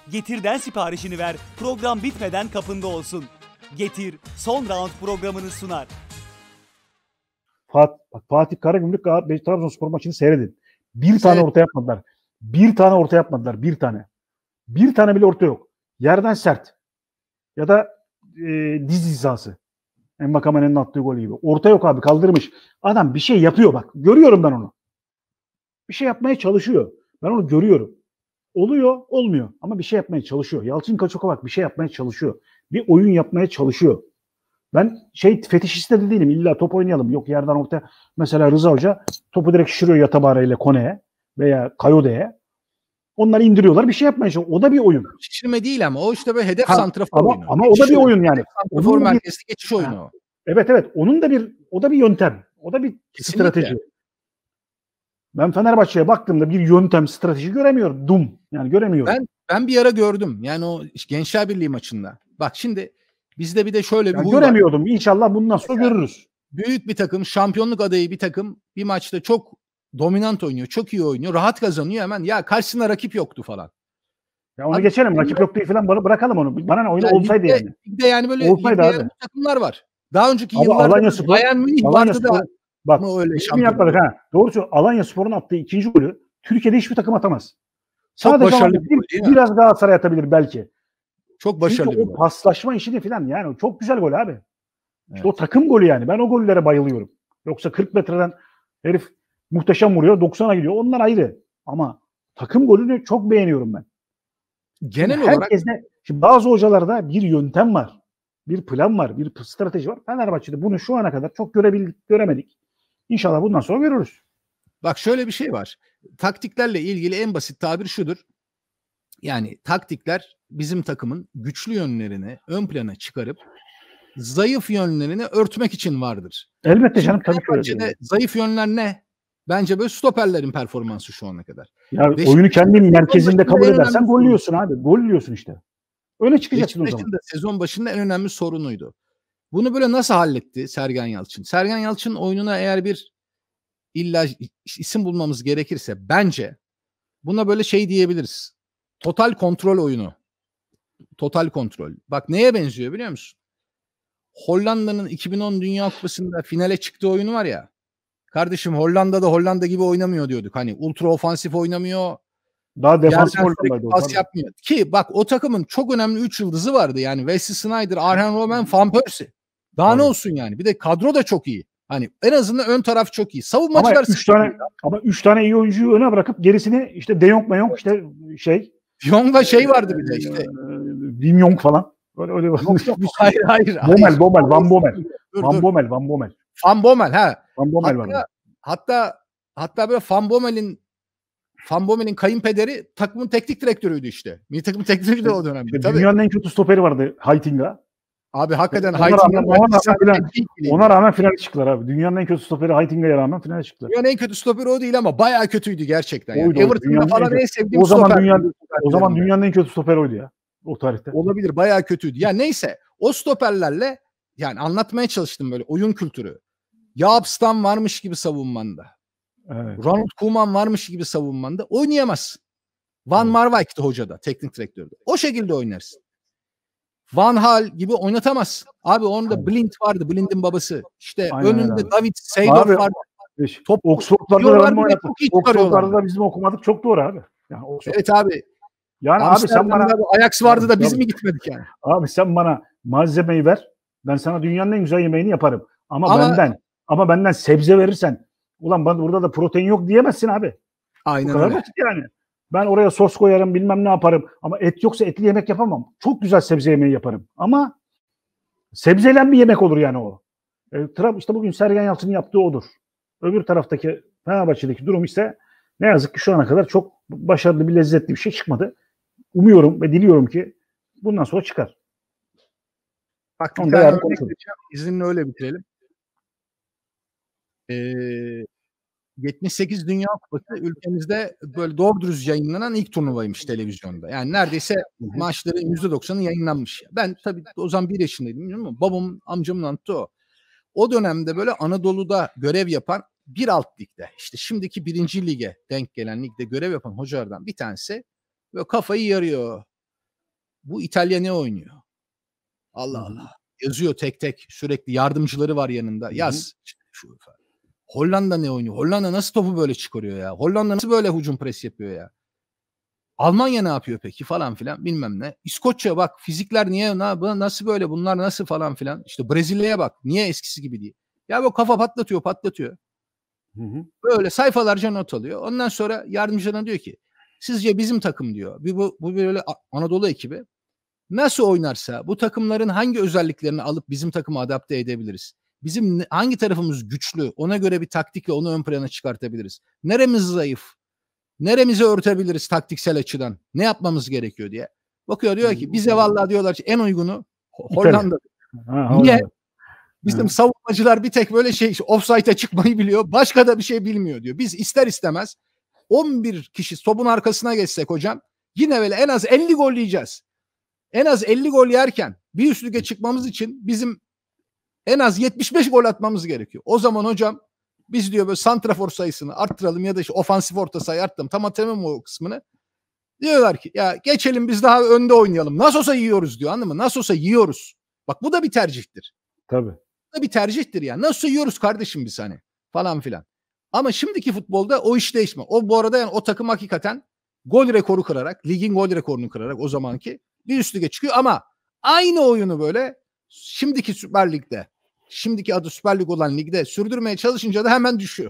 Getir'den siparişini ver, program bitmeden kapında olsun. Getir, son round programını sunar. Fatih Karagümrük Trabzonspor maçını seyredin. Bir tane orta yapmadılar. Bir tane orta yapmadılar. Bir tane. Bir tane bile orta yok. Yerden sert. Ya da diz hizası. Envakamen'in attığı gol gibi. Orta yok abi, kaldırmış. Adam bir şey yapıyor bak. Görüyorum ben onu. Bir şey yapmaya çalışıyor. Ben onu görüyorum. Oluyor, olmuyor. Ama bir şey yapmaya çalışıyor. Yalçın Koçuk'a bak, bir şey yapmaya çalışıyor. Bir oyun yapmaya çalışıyor. Ben fetişiste de değilim. İlla top oynayalım. Yok yerden ortaya. Mesela Rıza Hoca topu direkt şişiriyor Yatabare ile Kone'ye veya Kayode'ye. Onları indiriyorlar. Bir şey yapmaya çalışıyor. O da bir oyun. Şişirme değil ama o işte böyle hedef santrafor oyunu. Ama o da bir oyun yani. Santrafor merkezli geçiş oyunu o. Evet. O da bir yöntem. O da bir strateji. Ben Fenerbahçe'ye baktığımda bir yöntem, strateji göremiyorum. Yani göremiyorum. Ben bir ara gördüm. Yani o Gençler Birliği maçında. Bak şimdi bizde bir de şöyle bir huy göremiyordum. var. İnşallah bundan sonra görürüz. Büyük bir takım, şampiyonluk adayı bir takım bir maçta çok dominant oynuyor, çok iyi oynuyor, rahat kazanıyor hemen. Ya karşısında rakip yoktu falan. Ya onu geçelim. Rakip yok diye falan bırakalım onu. Bana ne oyunu olsaydı yani. Ligde yani böyle olsaydı abi. takımlar var. Daha önceki abi, yıllarda Bayern Münih vardı da. Bak hiç mi yapmadık ha? Doğrusu Alanyaspor'un attığı ikinci golü Türkiye'de hiçbir takım atamaz. Sadece başarılı biraz Galatasaray atabilir belki. Çok başarılı. Çünkü o paslaşma işini falan yani çok güzel gol abi. İşte o takım golü yani. Ben o gollere bayılıyorum. Yoksa 40 metreden herif muhteşem vuruyor. 90'a gidiyor. Onlar ayrı. Ama takım golünü çok beğeniyorum ben. Genel olarak şimdi bazı hocalarda bir yöntem var. Bir plan var. Bir strateji var. Fenerbahçe'de bunu şu ana kadar çok göremedik. İnşallah bundan sonra görürüz. Bak şöyle bir şey var. Taktiklerle ilgili en basit tabir şudur. Yani taktikler bizim takımın güçlü yönlerini ön plana çıkarıp zayıf yönlerini örtmek için vardır. Elbette canım, tabii ki öyle. Zayıf yönler ne? Bence böyle stoperlerin performansı şu ana kadar. Ya oyunu kendin merkezinde kabul edersen gollüyorsun abi. Gollüyorsun işte. Öyle çıkacaksın o zaman. Sezon başında en önemli sorunuydu. Bunu böyle nasıl halletti Sergen Yalçın? Sergen Yalçın oyununa eğer bir illa isim bulmamız gerekirse bence buna böyle şey diyebiliriz. Total kontrol oyunu. Total kontrol. Bak neye benziyor biliyor musun? Hollanda'nın 2010 Dünya Kupası'nda finale çıktığı oyunu var ya. Kardeşim Hollanda'da Hollanda gibi oynamıyor diyorduk. Hani ultra ofansif oynamıyor. Daha defansif pas yapmıyor. Ki bak o takımın çok önemli 3 yıldızı vardı. Yani Wesley Sneijder, Arjen Robben, Van Persie. Daha ne olsun yani. Bir de kadro da çok iyi. Hani en azından ön taraf çok iyi. Savunmacılar ama 3 tane iyi oyuncuyu öne bırakıp gerisini işte De Jong işte De Jong'da vardı bir de işte. Wim Jong falan. Öyle hayır. Van Bommel. Van Bommel ha. Van Bommel var. Hatta böyle Van Bommel'in kayınpederi takımın teknik direktörüydü işte. Milli takımın teknik direktörü o dönemde. İşte dünyanın en kötü stoperi vardı Heitinga. Abi hakikaten ona rağmen finale çıktılar abi. Dünyanın en kötü stoperi Heitinga'ya rağmen finale çıktılar. Dünyanın en kötü stoperi o değil ama bayağı kötüydü gerçekten. Yani. Everton'da falan en sevdiğim o zaman dünyanın en kötü stoperi oydu ya. O tarihte. Olabilir, bayağı kötüydü. Ya neyse o stoperlerle yani anlatmaya çalıştım böyle oyun kültürü. Jaapstam varmış gibi savunmanda. Evet. Ronald Koeman varmış gibi savunmanda oynayamazsın. Van Marwijk'ti hocada, teknik direktördü. O şekilde oynarsın. Van Hal gibi oynatamazsın. Abi onda Blind vardı. Blind'in babası. İşte önünde David Seydorf vardı. Oxford'larda da bizim okumadık. Çok doğru abi. Yani evet abi. Yani abi sen bana Ajax vardı da biz mi gitmedik yani? Abi sen bana malzemeyi ver. Ben sana dünyanın en güzel yemeğini yaparım. Ama benden sebze verirsen ulan burada da protein yok diyemezsin abi. Aynen öyle. Yani. Ben oraya sos koyarım, bilmem ne yaparım. Ama et yoksa etli yemek yapamam. Çok güzel sebze yemeği yaparım. Ama sebzeyle bir yemek olur yani o. İşte bugün Sergen Yalçın'ın yaptığı odur. Öbür taraftaki Fenerbahçe'deki durum ise ne yazık ki şu ana kadar çok başarılı bir, lezzetli bir şey çıkmadı. Umuyorum ve diliyorum ki bundan sonra çıkar. Bak İzninle öyle bitirelim. 78 Dünya Kupası ülkemizde böyle doğru dürüst yayınlanan ilk turnuvaymış televizyonda. Yani neredeyse maçların %90'ı yayınlanmış. Ben tabii o zaman 1 yaşındaydım bilmiyorum ama babam, amcamın anlattı o. O dönemde böyle Anadolu'da görev yapan bir alt ligde işte şimdiki 1. lige denk gelen ligde görev yapan hocalardan bir tanesi böyle kafayı yarıyor. bu İtalya ne oynuyor? Allah Allah. Yazıyor tek tek. Sürekli yardımcıları var yanında. Yaz. Şu Hollanda ne oynuyor? Hollanda nasıl topu böyle çıkarıyor ya? Hollanda nasıl böyle hücum pres yapıyor ya? Almanya ne yapıyor peki falan filan bilmem ne. İskoçya bak fizikler niye nasıl böyle bunlar nasıl falan filan. İşte Brezilya'ya bak niye eskisi gibi değil. Ya bu kafa patlatıyor. Böyle sayfalarca not alıyor. Ondan sonra yardımcılarına diyor ki sizce bizim takım diyor. Bu böyle Anadolu ekibi nasıl oynarsa bu takımların hangi özelliklerini alıp bizim takıma adapte edebiliriz? Bizim hangi tarafımız güçlü? Ona göre bir taktikle onu ön plana çıkartabiliriz. Neremiz zayıf? Neremizi örtebiliriz taktiksel açıdan? Ne yapmamız gerekiyor diye. Bakıyor diyor ki bize vallahi diyorlar ki en uygunu Hollanda. Niye? Bizim savunmacılar bir tek böyle offside'e çıkmayı biliyor. Başka da bir şey bilmiyor diyor. Biz ister istemez 11 kişi topun arkasına geçsek hocam yine böyle en az 50 gol yiyeceğiz. En az 50 gol yerken bir üst lige çıkmamız için bizim en az 75 gol atmamız gerekiyor. O zaman hocam biz diyor böyle santrafor sayısını arttıralım ya da ofansif orta sayı arttıralım. Tam hatırlamıyorum o kısmını. Diyorlar ki ya geçelim biz daha önde oynayalım. Nasıl olsa yiyoruz diyor anladın mı? Nasıl olsa yiyoruz. Bak bu da bir tercihtir. Tabii. Bu da bir tercihtir yani. Nasıl olsa yiyoruz kardeşim biz hani falan filan. Ama şimdiki futbolda o iş değişme. O bu arada yani o takım hakikaten gol rekoru kırarak, ligin gol rekorunu kırarak o zamanki bir üst lige çıkıyor ama aynı oyunu böyle şimdiki Süper Lig'de, şimdiki adı Süper Lig olan ligde sürdürmeye çalışınca da hemen düşüyor.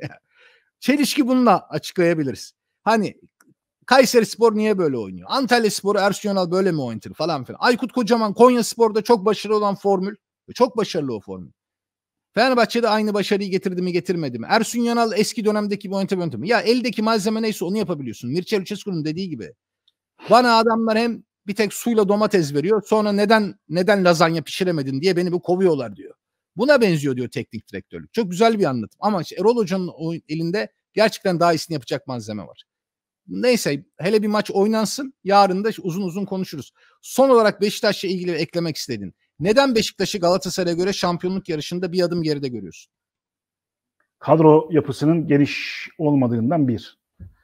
Çelişki bununla açıklayabiliriz. Hani Kayserispor niye böyle oynuyor? Antalyaspor Ersun Yanal böyle mi oynatır falan filan. Aykut Kocaman Konyaspor'da çok başarılı olan formül. Çok başarılı o formül. Fenerbahçe'de aynı başarıyı getirdi mi getirmedi mi? Ersun Yanal eski dönemdeki bu yöntemi. Ya eldeki malzeme neyse onu yapabiliyorsun. Mircea Lucescu'nun dediği gibi. Bana adamlar hem bir tek suyla domates veriyor. Sonra neden lazanya pişiremedin diye beni bu kovuyorlar diyor. Buna benziyor diyor teknik direktörlük. Çok güzel bir anlatım. Ama işte Erol Hoca'nın elinde gerçekten daha iyisini yapacak malzeme var. Neyse hele bir maç oynansın. Yarın da uzun uzun konuşuruz. Son olarak Beşiktaş'la ilgili eklemek istedin. Neden Beşiktaş'ı Galatasaray'a göre şampiyonluk yarışında bir adım geride görüyorsun? Kadro yapısının geniş olmadığından bir.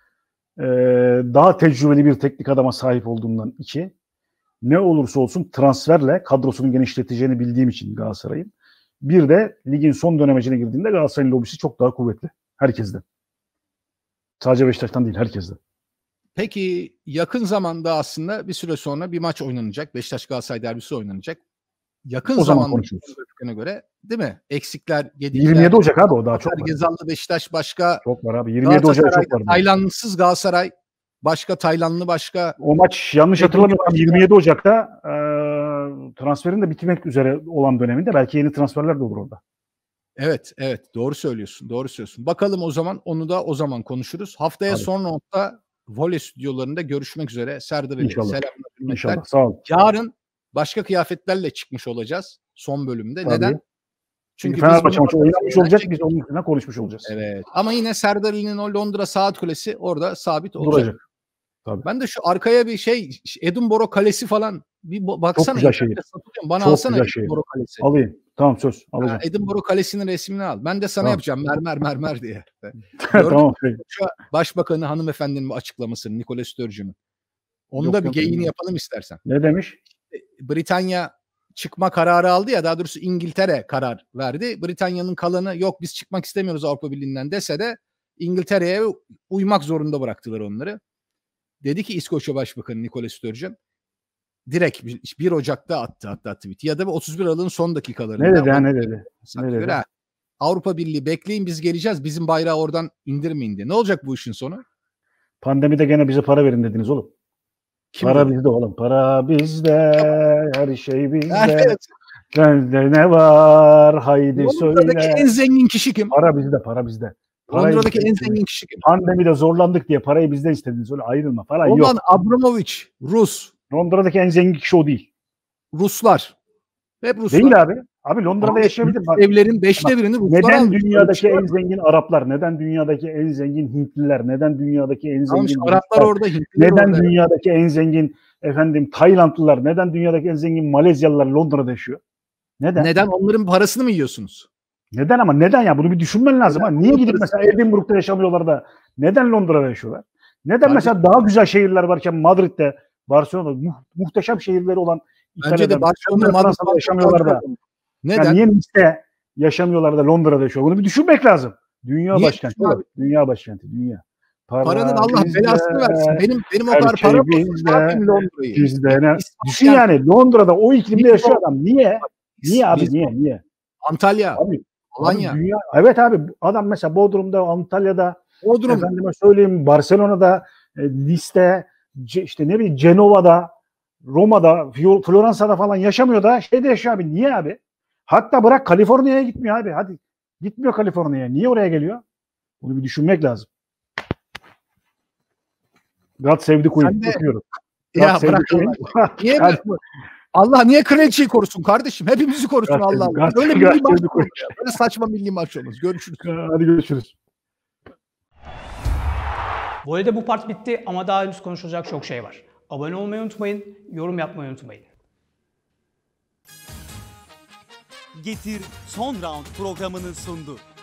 Daha tecrübeli bir teknik adama sahip olduğundan iki. Ne olursa olsun transferle kadrosunu genişleteceğini bildiğim için Galatasaray'ın. Bir de ligin son dönemecine girdiğinde Galatasaray'ın lobisi çok daha kuvvetli. Herkesten. Sadece Beşiktaş'tan değil, herkesten. Peki yakın zamanda aslında bir süre sonra bir maç oynanacak. Beşiktaş-Galatasaray derbisi oynanacak. Yakın o zaman zamanda konuşuruz. Göre değil mi? Eksikler, gedikler. 27 Ocak abi o daha çok var. Gezallı Beşiktaş başka. Çok var abi. 27 Ocak çok var. Taylandlısız Galatasaray başka, Taylandlı başka. O maç yanlış hatırlamıyorsam 27 Ocak'ta transferin de bitmek üzere olan döneminde belki yeni transferler de olur orada. Evet doğru söylüyorsun. Bakalım o zaman onu da o zaman konuşuruz. Haftaya son nokta Voley stüdyolarında görüşmek üzere. Serdar Ali. İnşallah. Selamlar. İnşallah. Sağ ol. Yarın başka kıyafetlerle çıkmış olacağız son bölümde. Tabii. Neden? Çünkü Fenerbahçe maçı oynanmış olacak. Biz onun üstüne konuşmuş olacağız. Evet. Ama yine Serdar Ali'nin o Londra Saat Kulesi orada sabit olacak. Duracak. Tabii. Ben de şu arkaya bir Edinburgh Kalesi falan bir baksana. Çok güzel şehir. Bana çok alsana güzel Edinburgh Kalesi. Alayım. Tamam söz. Alacağım. Edinburgh Kalesi'nin resmini al. Ben de sana yapacağım mermer diye. Tamam. Şu Başbakanı hanımefendinin açıklamasını Nicola Sturgeon'un. Onu da bir geyini yapalım istersen. Ne demiş? Britanya çıkma kararı aldı ya, daha doğrusu İngiltere karar verdi. Britanya'nın kalanı yok biz çıkmak istemiyoruz Avrupa Birliği'nden dese de İngiltere'ye uymak zorunda bıraktılar onları. Dedi ki İskoçya Başbakanı Nicola Sturgeon direkt 1 Ocak'ta attı hatta tweet ya da 31 Aralık'ın son dakikalarında. Ne dedi? Avrupa Birliği bekleyin biz geleceğiz. Bizim bayrağı oradan indirmeyin diye. Ne olacak bu işin sonu? Pandemide gene bize para verin dediniz oğlum. Para bizde oğlum. Para bizde. Her şey bizde. Evet. Ne var? Haydi Londra'daki söyle. en zengin kişi kim? Para bizde. Londra'daki en zengin kişi kim? Pandemide zorlandık diye parayı bizden istediniz. Öyle ayrılma. Para yok. Ondan Abramovich, Rus. Londra'daki en zengin kişi o değil. Ruslar. Hep Ruslar. Değil abi. Abi Londra'da yaşayabilir. Evlerin 5'te birini Ruslar neden almış. dünyadaki en zengin Araplar? Neden dünyadaki en zengin Hintliler? Neden dünyadaki en zengin Araplar orada, Hintliler neden orada. dünyadaki en zengin Taylandlılar? Neden dünyadaki en zengin Malezyalılar Londra'da yaşıyor? Neden onların parasını mı yiyorsunuz? Neden ama neden ya? Bunu bir düşünmen lazım. Ha. Niye gidip mesela Edinburgh'da yaşamıyorlar da neden Londra'da yaşıyorlar? Neden mesela daha güzel şehirler varken Madrid'de, Barcelona muhteşem şehirleri olan Bence de İtalya'da, Barcelona, Fransa'da Madrid, yaşamıyorlar da. Fransa'da yaşamıyorlar da. Neden? Yani niye Nice'de yaşamıyorlar da Londra'da yaşıyor? Bunu bir düşünmek lazım. Dünya Niye başkenti. düşün abi? Dünya başkenti. Dünya. Paranın Allah bizde, belasını versin. Benim o her kadar şey param olsa ne bizde, yapayım Londra'yı? bizde. Ne? İspanya, Düşün yani Londra'da o iklimde Lisbon, yaşıyor adam. Niye? Niye abi? Lisbon, Niye? Antalya, Abi Alanya, dünya. Evet abi adam mesela Bodrum'da, Antalya'da, Bodrum, efendime söyleyeyim Barcelona'da, Nice'de, işte ne bileyim Cenova'da, Roma'da, Floransa'da falan yaşamıyor da şeyde yaşıyor abi. Niye abi? Hatta bırak Kaliforniya'ya gitmiyor abi. Hadi gitmiyor Kaliforniya'ya. Niye oraya geliyor? Bunu bir düşünmek lazım. God save the Queen. Sen de- Tutuyorum. ya God save bırak the Queen. Niye Yani- Allah niye kraliçeyi korusun kardeşim? Hepimizi korusun God save- Allah. God- Öyle God milli save maç the olur Queen. ya. Böyle saçma milli maç olmaz. Görüşürüz. Hadi görüşürüz. Bu arada bu part bitti ama daha henüz konuşulacak çok şey var. Abone olmayı unutmayın, yorum yapmayı unutmayın. Getir Son Round programını sundu.